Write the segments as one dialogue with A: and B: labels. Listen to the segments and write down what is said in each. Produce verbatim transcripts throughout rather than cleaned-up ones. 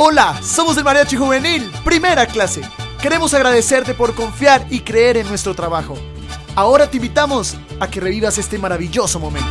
A: Hola, somos el Mariachi Juvenil, primera clase. Queremos agradecerte por confiar y creer en nuestro trabajo. Ahora te invitamos a que revivas este maravilloso momento.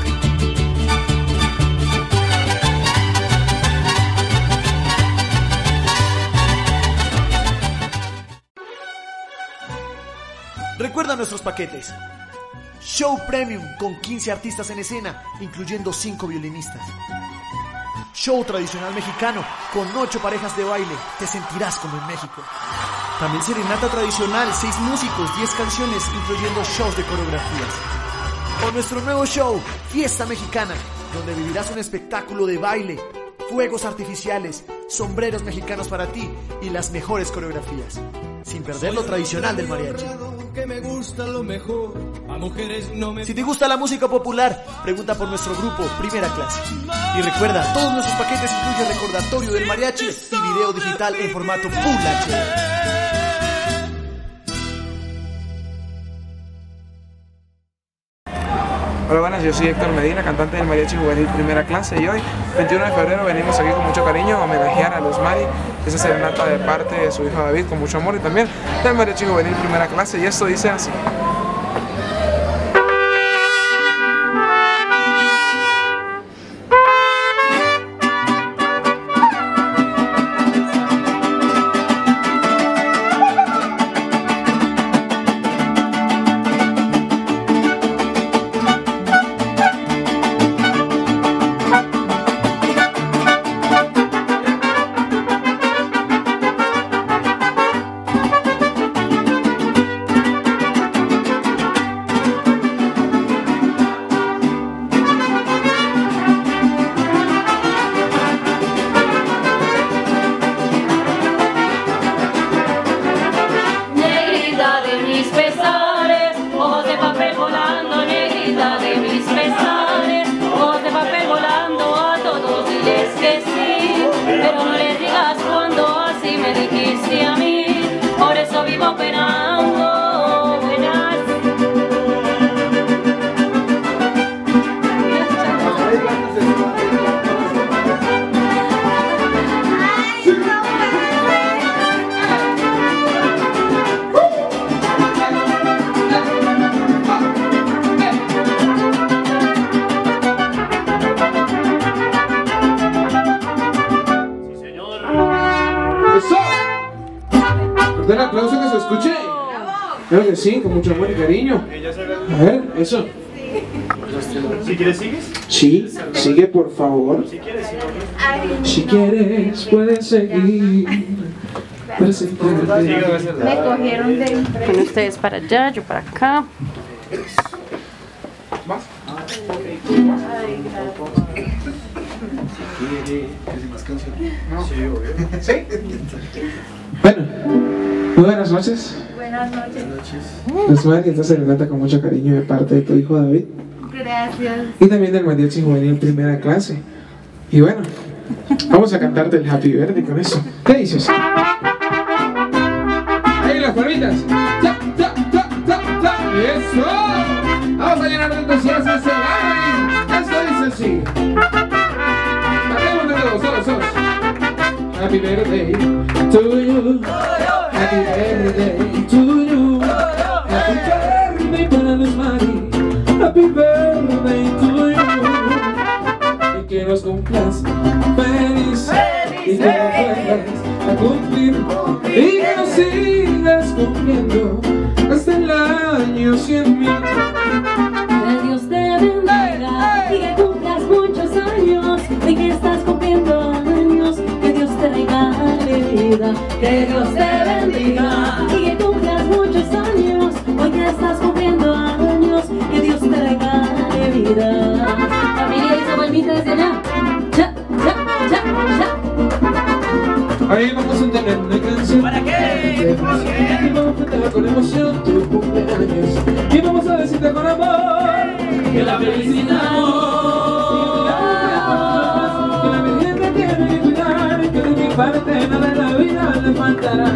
A: Recuerda nuestros paquetes. Show Premium con quince artistas en escena, incluyendo cinco violinistas. Show tradicional mexicano con ocho parejas de baile, te sentirás como en México. También serenata tradicional, seis músicos, diez canciones, incluyendo shows de coreografías. O nuestro nuevo show, Fiesta Mexicana, donde vivirás un espectáculo de baile, fuegos artificiales, sombreros mexicanos para ti y las mejores coreografías, sin perder lo tradicional del mariachi.
B: Que me gusta lo mejor, a mujeres no me...
A: Si te gusta la música popular, pregunta por nuestro grupo Primera Clase. Y recuerda, todos nuestros paquetes incluyen recordatorio del mariachi y video digital en formato Full H D.
C: Hola, buenas, yo soy Héctor Medina, cantante del Mariachi Juvenil Primera Clase, y hoy, veintiuno de febrero, venimos aquí con mucho cariño a homenajear a Luz Mari, esa serenata de parte de su hijo David, con mucho amor, y también del Mariachi Juvenil Primera Clase, y esto dice así.
D: Un aplauso que se escuche. Creo que sí, con mucho amor y cariño. A ver, eso.
E: Si quieres, ¿sigues?
D: Sí, sigue por favor.
E: Si quieres, sigue.
D: Si quieres, puedes seguir.
F: Me cogieron de...
G: Bueno, ustedes para allá, yo para acá.
D: ¿Más?
E: No. Sí, obvio.
D: ¿Sí? Bueno, muy buenas noches.
F: Buenas noches.
D: Luz Mari, esta serenata con mucho cariño de parte de tu hijo David.
F: Gracias.
D: Y también del Mariachi Juvenil Primera Clase. Y bueno, vamos a cantarte el Happy Birthday con eso. ¿Qué dices? Ahí las palmitas. ¡Ta, ta, ta, ta, ta! ¡Eso! Vamos a llenar de entusiasmo este baile. Esto dice así. Cantemos de nuevo, solos, solos. Happy birthday to you. Happy birthday to you. Happy birthday para Luz Mari. Happy birthday to you. Y que nos cumplas feliz. Y que nos vuelvas a cumplir. Y que nos sigas cumpliendo hasta el año cien mil.
H: Que Dios te bendiga y que cumplas muchos años. Y que estás cumpliendo años. Que Dios te regale vida. Que Dios te bendiga y que cumplas muchos años. Hoy que estás cumpliendo años. Que Dios te regale vida. Familia y esa palmita desde allá. Ya, ya, ya, ya.
D: Ahí vamos a tener una canción.
E: ¿Para qué? ¿Por qué?
D: Y vamos a cantar con emoción tu cumpleaños. Y vamos a decirte con amor que la felicitamos. Que la Virgen te tiene que cuidar. Que de mi parte nada en la vida le faltará.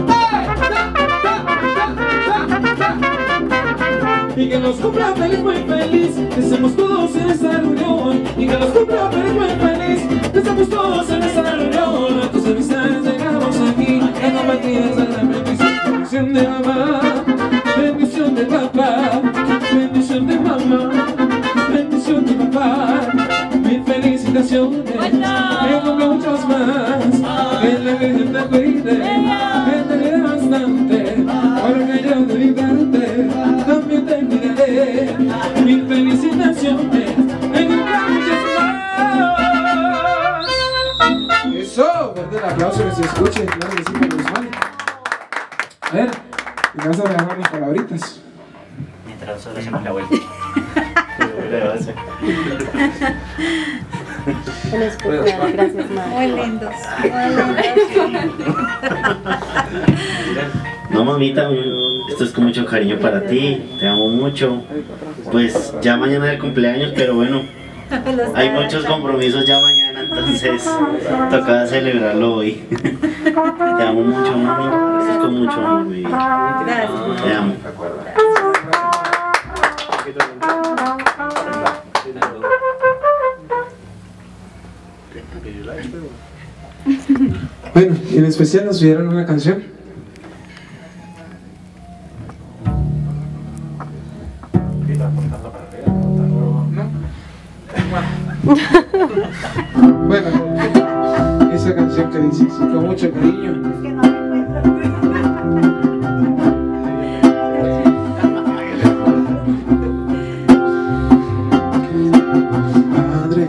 D: Y que nos cumpla feliz, muy feliz. Que estemos todos en esta reunión. Y que nos cumpla feliz, muy feliz. Que estemos todos en esta reunión. A tus amistades delante, porque yo de mi parte también te miraré. Mil felicitaciones, en un muchas más. Eso, fuerte el aplauso que se escuche, claro que sí, para los males. A ver, me vas a dejar unas palabritas.
E: Mientras nosotros hacemos la vuelta.
G: En especial, gracias, madre.
F: Muy lindos.
I: No, mamita, esto es con mucho cariño para ti, te amo mucho. Pues ya mañana es el cumpleaños, pero bueno, hay muchos compromisos ya mañana, entonces toca celebrarlo hoy. Te amo mucho, mami, esto es con mucho amor, mi vida.
F: Gracias.
I: Te amo.
D: Bueno, y en especial nos pidieron una canción. Bueno, esa canción que dice así, con mucho cariño. Padre,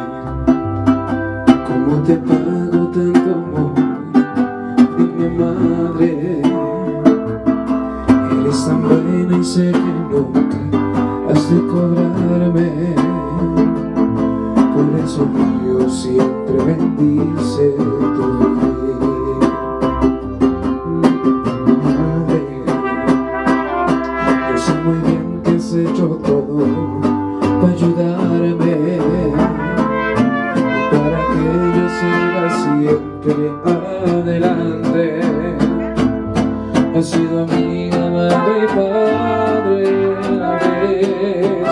D: ¿cómo te pago tanto amor? Dime, madre, eres tan buena y sé que nunca has de cobrarme. Por eso Dios siempre bendice tu vivir. Madre, yo sé muy bien que has hecho todo para ayudarme, para que yo siga siempre adelante. Has sido amiga, madre y padre a la vez.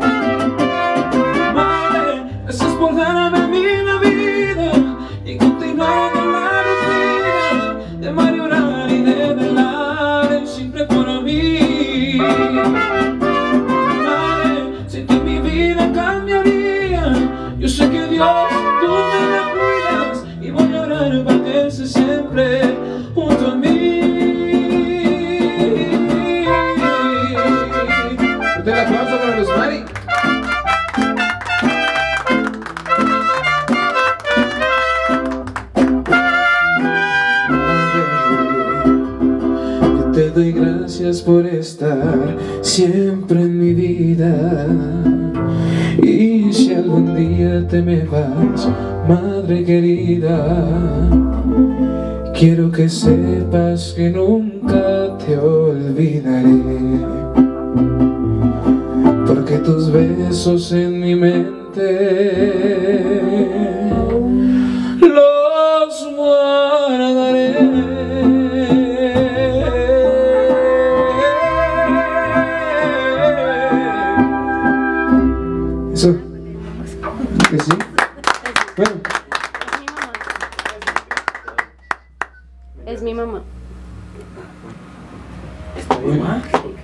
D: Madre, gracias por darme a mí la vida y continuar con la rutina de mayorar y de velar siempre por mí. Madre, sin ti mi vida cambiaría. Yo sé que Dios, tú me la cuidas y voy a orar para que estés siempre junto a mí. Un aplauso para los Mari. Yo te doy gracias por estar siempre en mi vida. Y si algún día te me vas, madre querida, quiero que sepas que nunca te olvidaré, porque tus besos en mi mente los guardaré. Eso, que sí. Bueno,
G: es mi mamá.
D: ¿mamá?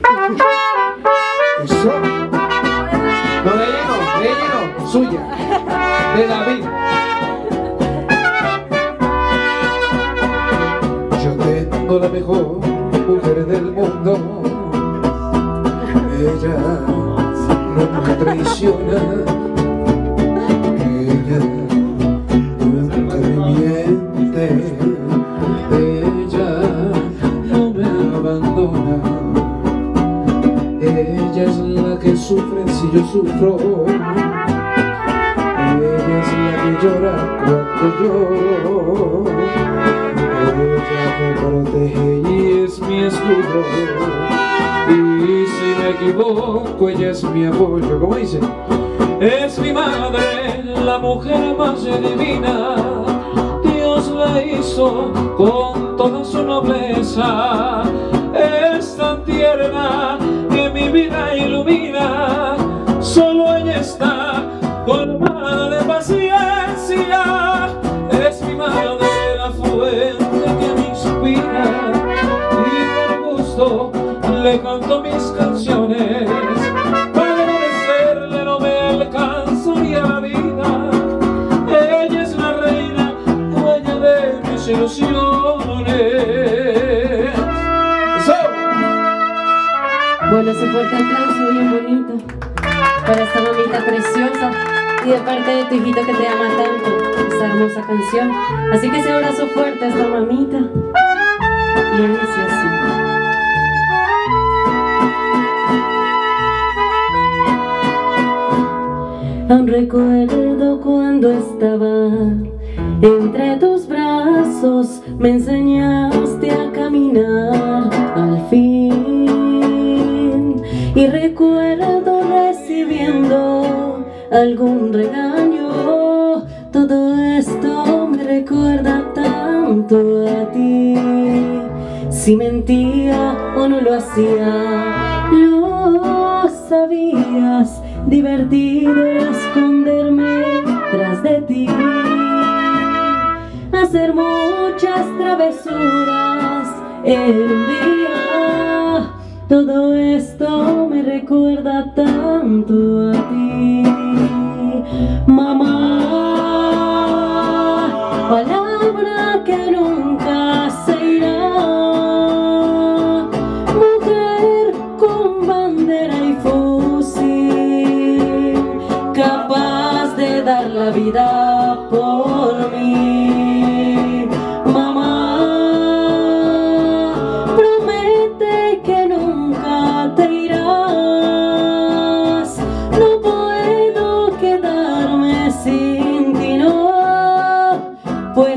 D: Eso. No, de ella no, de ella no, suya, de David. Yo tengo la mejor mujer del mundo. Ella nunca traiciona. Ella nunca me miente. Ella no me abandona. Ella es la que sufre si yo sufro. Ella es la que llora cuando lloro. Ella me protege y es mi escudo. Y si me equivoco, ella es mi apoyo. ¿Cómo dice? Es mi madre, la mujer más divina. Dios la hizo con toda su nobleza. Es tan tierna que mi vida ilumina. Solo ella está colmada de paciencia. Es mi madre, la fuente que me inspira. Y con gusto le canto mis canciones. Para agradecerle no me alcanzaría la vida. Ella es la reina, dueña de mis ilusiones.
H: Bueno, ese fuerte aplauso bien bonito para esta mamita preciosa y de parte de tu hijito que te ama tanto esta hermosa canción. Así que ese abrazo fuerte a esta mamita y él dice así. Aún recuerdo cuando estaba entre tus brazos, me enseñaste a caminar al fin. Y recuerdo recibiendo algún regaño. Todo esto me recuerda tanto a ti. Si mentía o no lo hacía, lo sabías. Divertido era esconderme tras de ti, hacer muchas travesuras en un día. Todo esto me recuerda tanto a ti, mamá. Palabra que nunca se irá, mujer con bandera y fusil, capaz de dar la vida por mí. Mamá, promete que nunca te irás. No puedo quedarme sin ti, no, pues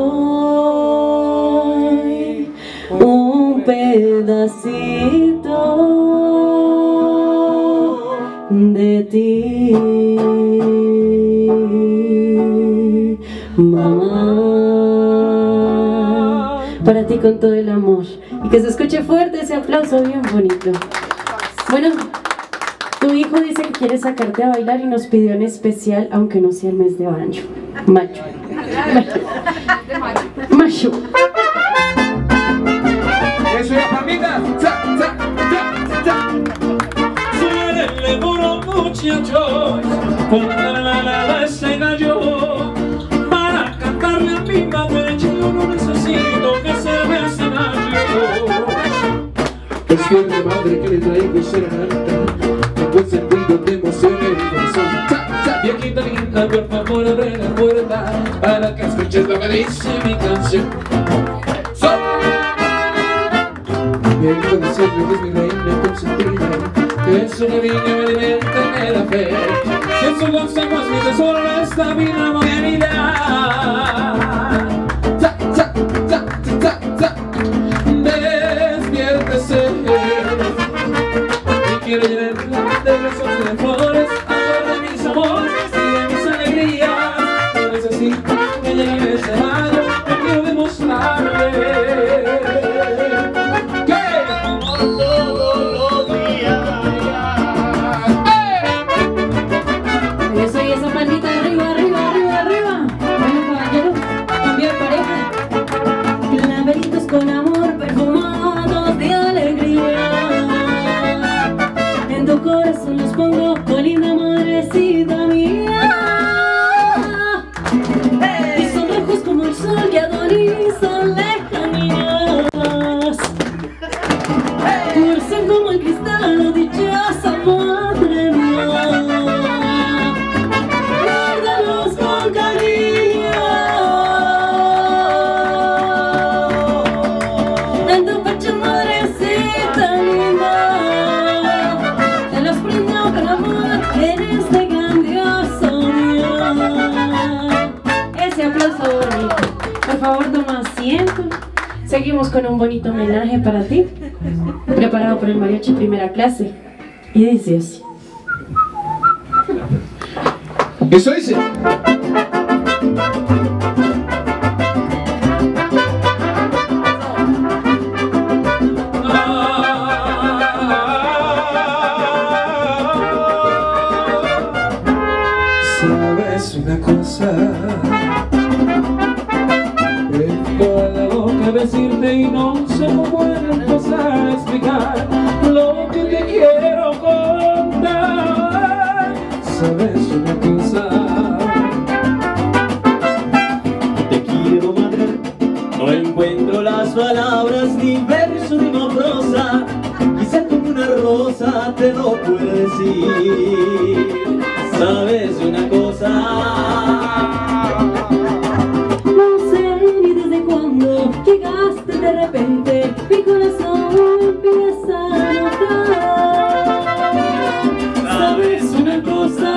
H: soy un pedacito de ti, mamá. Para ti con todo el amor y que se escuche fuerte ese aplauso bien bonito. Bueno, tu hijo dice que quiere sacarte a bailar y nos pidió en especial, aunque no sea el mes de mayo. Mayo. Mayo.
D: Eso ya, palmitas. Cha, cha, cha, cha.
B: Suénenle puro muchachos, pongan la la ese gallo para cantarle a mi madre. Yo no necesito que se me escenario.
D: Despierte madre que le traigo serenata, un buen sentido de emoción en el corazón. Cha, cha.
B: Viejita linda, por favor abre la puerta para que escuches lo que dice mi canción.
D: Son. Mi corazón es mi reina consentida,
B: Que es una niña me alimenta y me da fe, que en su consejo es mi tesoro, esta vida no de vida.
D: cha, cha, cha, cha, cha.
B: Despiértese y quiero llenarla de besos y de flores, amor de mis amores y de mis alegrías. No necesito que llegue ese rayo, que quiero demostrarle que amor todos los días.
H: Eso y esa palmita arriba, arriba, arriba, arriba. Bueno, caballero, cambio de pareja. Laberintos con amor perfumados de alegría. En tu corazón los pongo, con linda madrecita mía. Y son rojos como el sol que agonizan lejanías. Dulces como el cristal, oh dichosa madre mía. Guárdalos con cariño en tu pecho, madrecita linda. Te los brindo con amor en este grandioso día. Ese aplauso bonito. Por favor, toma asiento. Seguimos con un bonito homenaje para ti, preparado por el Mariachi Primera Clase. Y dice así.
D: Eso dice.
B: Sabes una cosa, tengo a la boca decirte y no sé cómo empezar a explicar lo que te quiero contar. Sabes una cosa, te quiero madre, no encuentro las palabras ni verso ni prosa, quizá como una rosa boca te lo puedo decir. ¿Sabes una cosa?
H: No sé ni desde cuándo llegaste de repente, mi corazón empieza a notar.
B: ¿Sabes una cosa?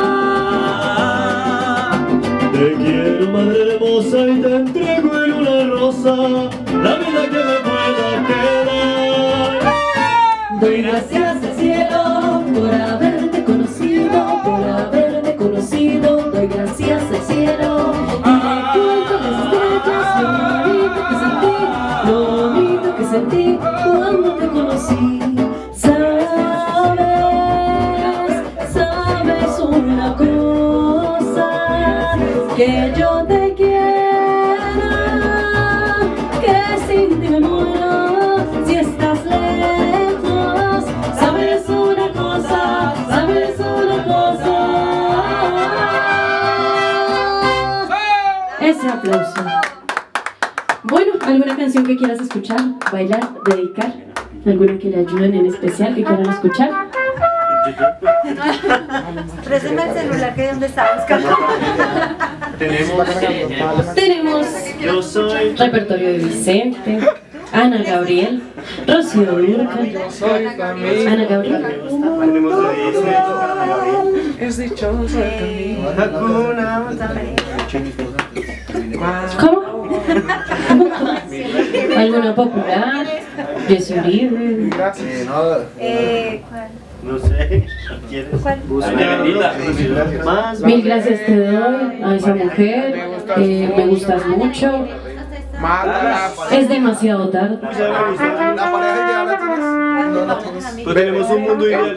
B: Te quiero, madre hermosa, y te entrego en una rosa la vida que me pueda quedar.
H: Doy gracias al cielo por haberte conocido, por haberte conocido. Doy gracias al cielo y recuerdo las estrellas, lo bonito que sentí, lo bonito que sentí cuando te conocí. Sabes, sabes una cosa, que yo te quiero, que sin ti me muero si estás lejos. Sabes una cosa, sabes una cosa. Ese aplauso. Bueno, ¿alguna canción que quieras escuchar, bailar, dedicar? ¿Alguna que le ayuden en especial que quieran escuchar?
F: Préstame el celular que es donde está buscando.
H: Tenemos
I: Yo soy.
H: repertorio de Vicente, Ana Gabriel, Rocío Dúrcal, Ana Gabriel.
I: Tenemos de Disney.
C: Es dichoso el camino.
H: ¿Cómo? ¿Alguna popular? Jessy Uribe.
F: Eh, ¿cuál?
I: No sé. ¿Quieres?
F: ¿Cuál?
I: Más.
H: Mil gracias te doy a esa mujer, eh, me gustas mucho,
C: Mátala.
H: es demasiado tarde.
C: La pareja ya la tienes. No la tienes.
I: Pues tenemos un mundo ideal.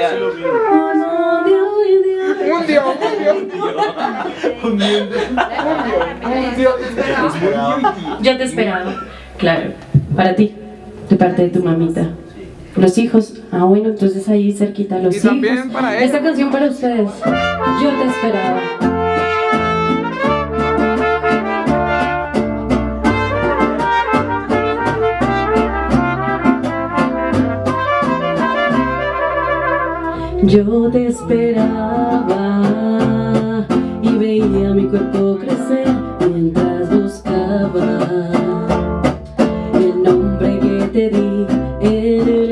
C: Un Dios, un Dios. Un Dios. Un Dios.
H: Ya te esperaba, claro, para ti, de parte de tu mamita. Los hijos, ah bueno, entonces ahí cerquita los
C: Y
H: hijos.
C: también para ella.
H: Esta canción para ustedes, yo te esperaba. Yo te esperaba y veía mi cuerpo crecer mientras buscaba el nombre que te di en el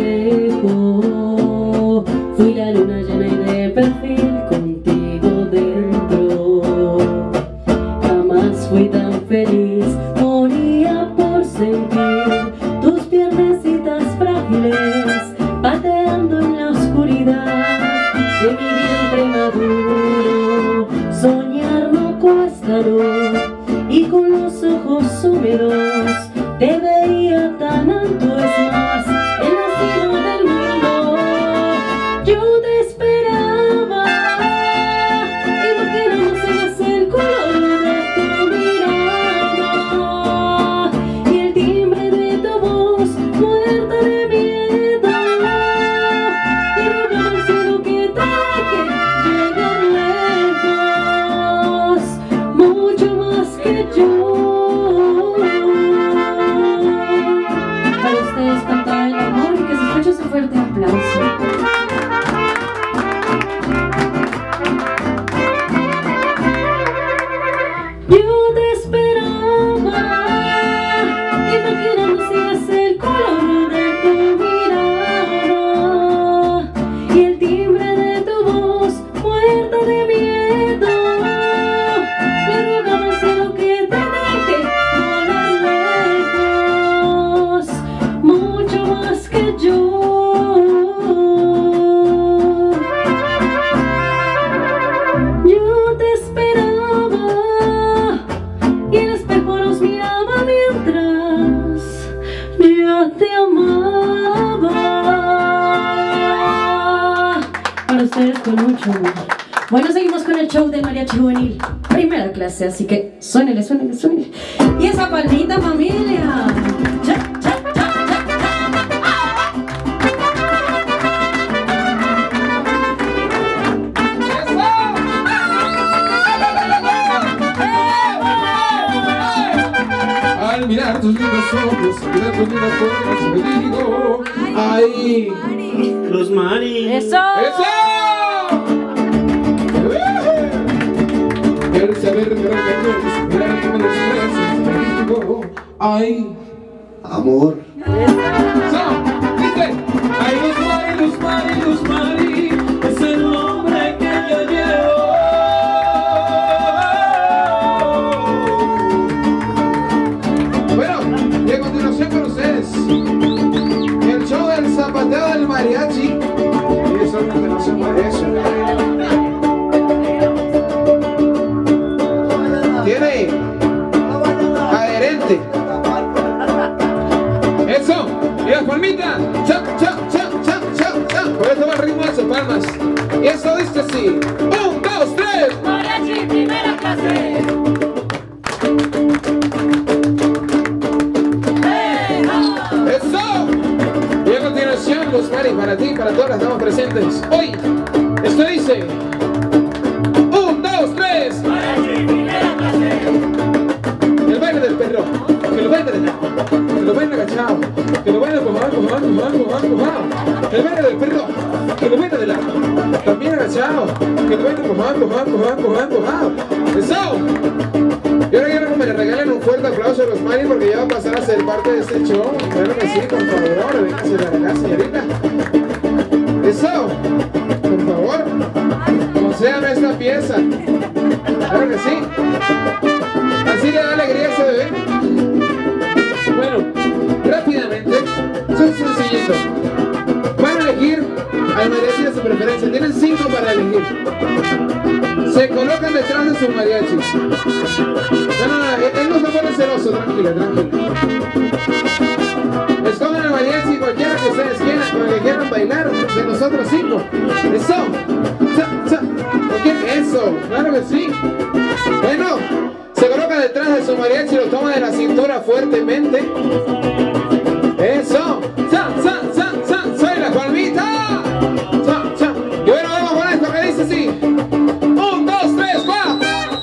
H: espejo. Fui la luna llena y de perfil contigo dentro. Jamás fui tan feliz, moría por sentir tus piernecitas frágiles pateando en la oscuridad de mi vientre maduro. Soñar no cuesta, no, y con los ojos húmedos te veía tan alto, es más, en la cima del mundo. Yo te esperaba, imaginándose el color de tu mirada y el timbre de tu voz, muerta de miedo. Y rogaba al cielo que te deje llegar lejos, mucho más que yo. Para ustedes cantaba el amor y que se escuche ese fuerte aplauso. Yo te esperaba, imaginando si es el color de tu mirada y el timbre de tu voz, muerta de miedo. Le rogaba al cielo que te deje volar lejos, mucho más que yo. Yo te esperaba y el espejo nos miraba mientras yo te amaba. Para ustedes con mucho amor. Bueno, seguimos con el show del mariachi juvenil, primera clase, así que suénele, suénele, suénele. Y esa palmita, familia. Cha, cha, cha, cha,
D: Al mirar tus lindos ojos, al mirar tus lindos una forma se lo digo. Ay,
I: Los Mari.
H: ¡Eso!
D: ¡eso! El saber de la verdad, mirar como los brazos me digo. Ay,
J: Amor.
D: eso, dice. Ay, Luz Mari, Luz Mari, Luz Mari,
B: Es el nombre que yo llevo.
D: bueno, y a continuación con ustedes el show del zapateo del mariachi. Y eso no no se puede eso. Tiene adherente. Eso, y las palmitas. Cha, cha, cha, cha, cha, cha. Por eso va el ritmo de sus palmas. Y eso dice así. Un, dos, tres.
H: Mariachi primera clase.
D: ¡Eso! Y a continuación, Luz Mari, para ti, para todas las damas presentes. Hoy, esto dice. Un, dos, tres. El baile del perro. Que lo baile del que lo baile agachado. Que lo baile empujado, empujado, empujado, empujado, empujado. El baile del perro. Que lo baile de lado. También agachado. Que lo baile empujado, empujado, empujado, empujado, empujado. ¡Eso! Y ahora quiero que me le regalen un fuerte aplauso a Luz Mari porque ya va a pasar a ser parte de este show. Claro que sí, por favor, véngase de acá, señorita. Eso, por favor, como sea nuestra pieza. Claro que sí. Así le da alegría a ese bebé. Bueno, rápidamente, son sencillitos. Van a elegir al mariachi de su preferencia. Tienen cinco para elegir. Se colocan detrás de sus mariachis. No, no, no, él no se pone celoso, tranquila, tranquila. Escogen al mariachi cualquiera que ustedes quieran, con el que quieran bailar, de nosotros cinco. Eso, cha, cha. ¿Con quién? Eso, claro que sí. Bueno, se coloca detrás de su mariachi y lo toma de la cintura fuertemente. Eso, cha, cha, cha, cha, soy la palmita. Cha, cha. Y bueno, vamos con esto que dice así. Un, dos, tres, va.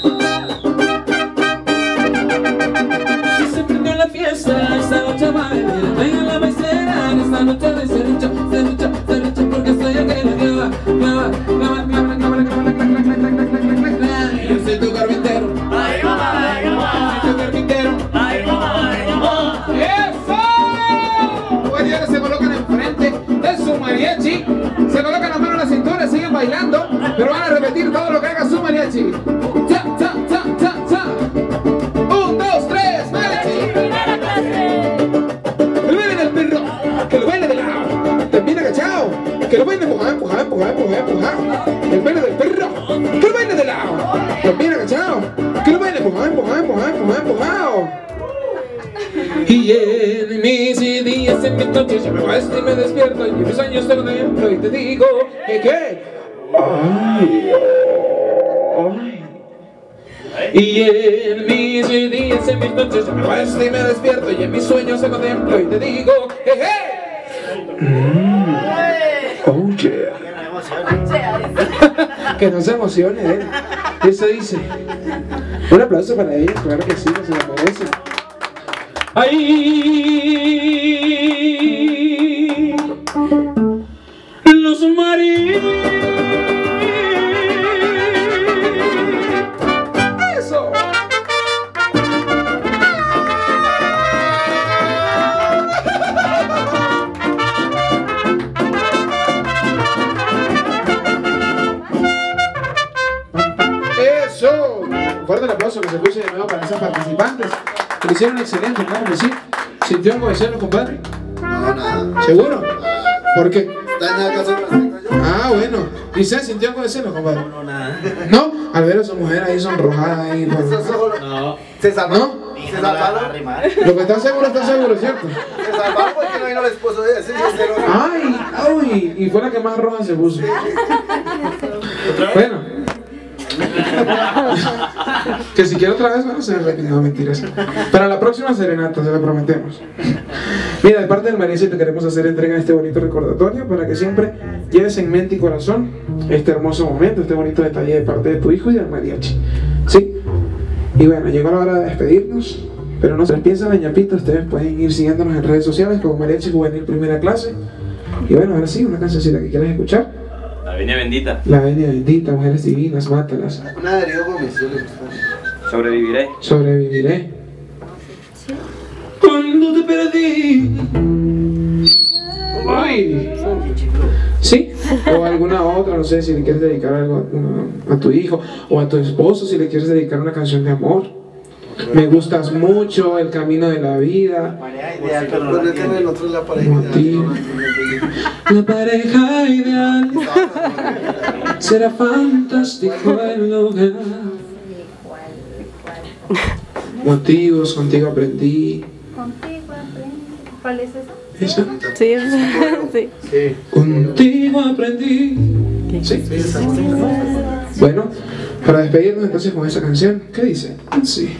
B: Se prendió la fiesta, esta noche va a venir. Traigan la maicera, esta noche de se lucha, se lucha, se lucha, porque soy el que la clava, clava, clava, clava, clava, clava, clava, clava, clava, clava, clava.
D: Yo soy tu carpintero.
B: Ay, mamá, ay, mamá.
D: Soy tu carpintero.
B: Ay, mamá, ay, mamá.
D: ¡Eso! Bueno, y ahora se colocan enfrente de su mariachi. Se colocan las manos en la cintura, siguen bailando, pero van a repetir todo lo que haga su mariachi. Cha, cha, cha, cha, cha. Un, dos, tres, mariachi.
H: Primera clase.
D: El baile del perro, que lo baile de lado. También agachado, que lo baile empujado, empujado, empujado, empujado, empujado. El baile del perro, que lo baile de lado. También agachado, que lo baile empujado, empujado, empujado, empujado, empujado. Y en mis días, en mis noches, yo me basto y me despierto. Y en mis sueños te contemplo y te digo que qué. Ay, ay. Y en mis días, en mis noches, yo me basto y me despierto. Y en mis sueños te contemplo y te digo que qué. Mm. Oh yeah. Que no se emocione, ¿eh? Eso dice. Un aplauso para ella, claro que sí, que se lo merece. ¡Ay!
B: Los Mari.
D: ¡Eso! ¡Eso! Fuerte el aplauso que se escuche de nuevo para esos participantes. Lo hicieron excelente, claro que sí. ¿Sintió algo de celo, compadre?
J: No, nada.
D: ¿Seguro? ¿Por qué?
J: Está en la casa de las tengo yo.
D: Ah, bueno. ¿Y usted sintió algo de celo, compadre?
I: No, nada.
D: ¿No? Al ver a su mujer ahí sonrojada ahí. Por...
J: Eso solo.
I: No.
J: ¿Se salvaron?
D: ¿No?
J: ¿Se
I: No la va a
J: salvaron?
I: arrimar.
D: Lo que está seguro, está seguro, ¿cierto?
J: Se salvaron porque no vino el esposo de ese y el celo.
D: ¡Ay! ¡Ay! Y fue la que más roja se puso. Bueno. Que si quiere otra vez, bueno, se repite. No, mentiras. Para la próxima serenata, se lo prometemos. Mira, de parte del mariachi te queremos hacer entrega de este bonito recordatorio para que siempre lleves en mente y corazón este hermoso momento, este bonito detalle de parte de tu hijo y del mariachi. ¿Sí? Y bueno, llegó la hora de despedirnos.
C: Pero no se les piensa la ñapita, ustedes pueden ir siguiéndonos en redes sociales como Mariachi Juvenil Primera Clase. Y bueno, ahora sí, una cancioncita que quieras escuchar.
K: La Venia Bendita.
C: La Venia Bendita, mujeres divinas, mátalas.
J: Una de Darío Gómez, yo le gusta.
K: Sobreviviré.
C: Sobreviviré.
B: Cuando te perdí.
C: Ay. ¿Sí? O alguna otra, no sé, si le quieres dedicar algo a, a tu hijo o a tu esposo, si le quieres dedicar una canción de amor. Me gustas mucho, el camino de la vida. Motivo. La pareja ideal. Será fantástico el lugar. Motivos, contigo aprendí.
F: Contigo aprendí. ¿Cuál es esa?
C: ¿Esa?
G: Sí, sí.
C: Sí. Contigo aprendí. Sí. Bueno, para despedirnos entonces con esa canción, ¿qué dice? Sí.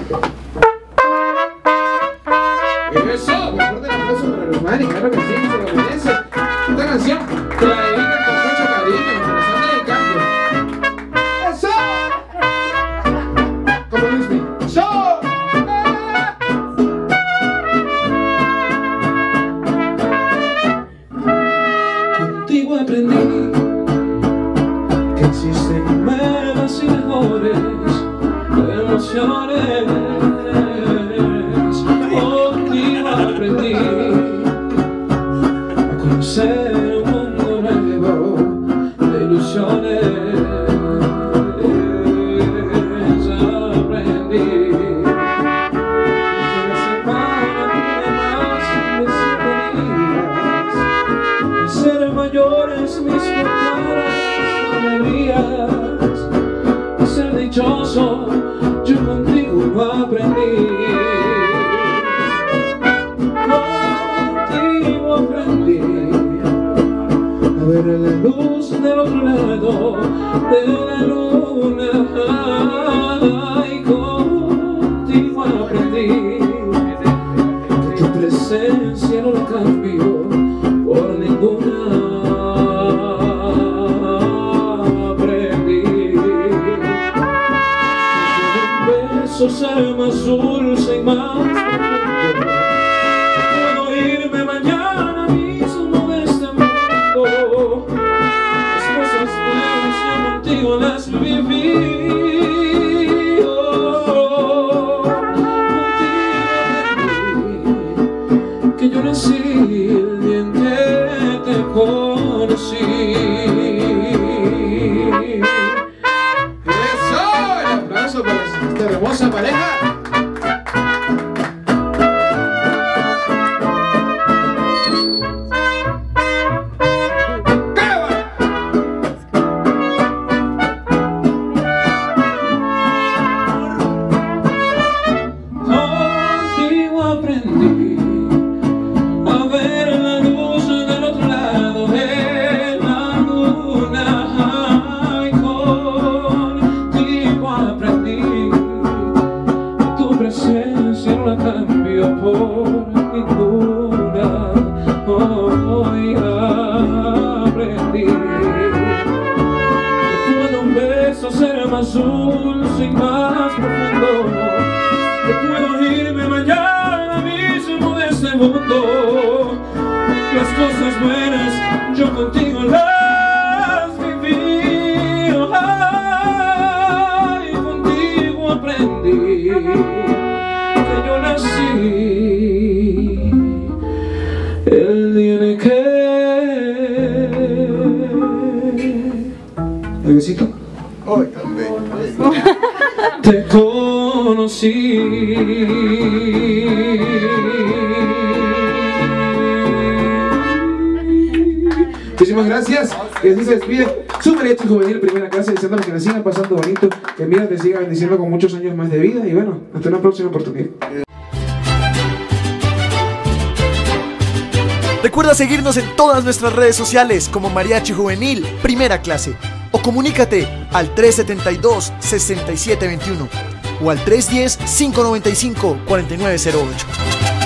C: Eso, mejor de la aplauso para los manes, claro que sí, se lo merece. Esta canción te la dedican con mucho cariño, se la están dedicando. ¡Eso! ¿Cómo es mi? ¡Eso! Contigo aprendí que existen menos y mejores emociones. Contigo aprendí a conocer un mundo nuevo de ilusiones. Aprendí que la semana tiene más de siete días, y ser mayores mis fortunas, alegrías, y ser dichoso, yo contigo aprendí. Contigo aprendí a ver la luz del otro lado de la luna. Y contigo aprendí que tu presencia no la cambio por ninguna. Aprendí que un beso sea más dulce y más profundo. Puedo irme mañana mismo de este mundo. Las cosas buenas yo contigo las viví. Que yo nací el día en que te conocí. ¡Eso! El aplauso para esta hermosa pareja. Contigo aprendí a ver la luz del otro lado de la luna. Y contigo aprendí que tu presencia no la cambio por ninguna. Hoy aprendí que puedo un beso ser más dulce y más profundo. Que puedo irme mañana mismo de este mundo. Las cosas buenas yo contigo las viví. Ay, contigo aprendí que yo nací el día en que... ¿El besito?
J: Hoy también.
C: Te conocí. Muchísimas gracias. Y así se despide su Mariachi Juvenil Primera Clase, deseándole que la sigan pasando bonito, que mira te siga bendiciendo con muchos años más de vida. Y bueno, hasta una próxima oportunidad.
A: Recuerda seguirnos en todas nuestras redes sociales como Mariachi Juvenil Primera Clase, o comunícate al tres setenta y dos, sesenta y siete veintiuno o al tres diez, cinco noventa y cinco, cuarenta y nueve cero ocho.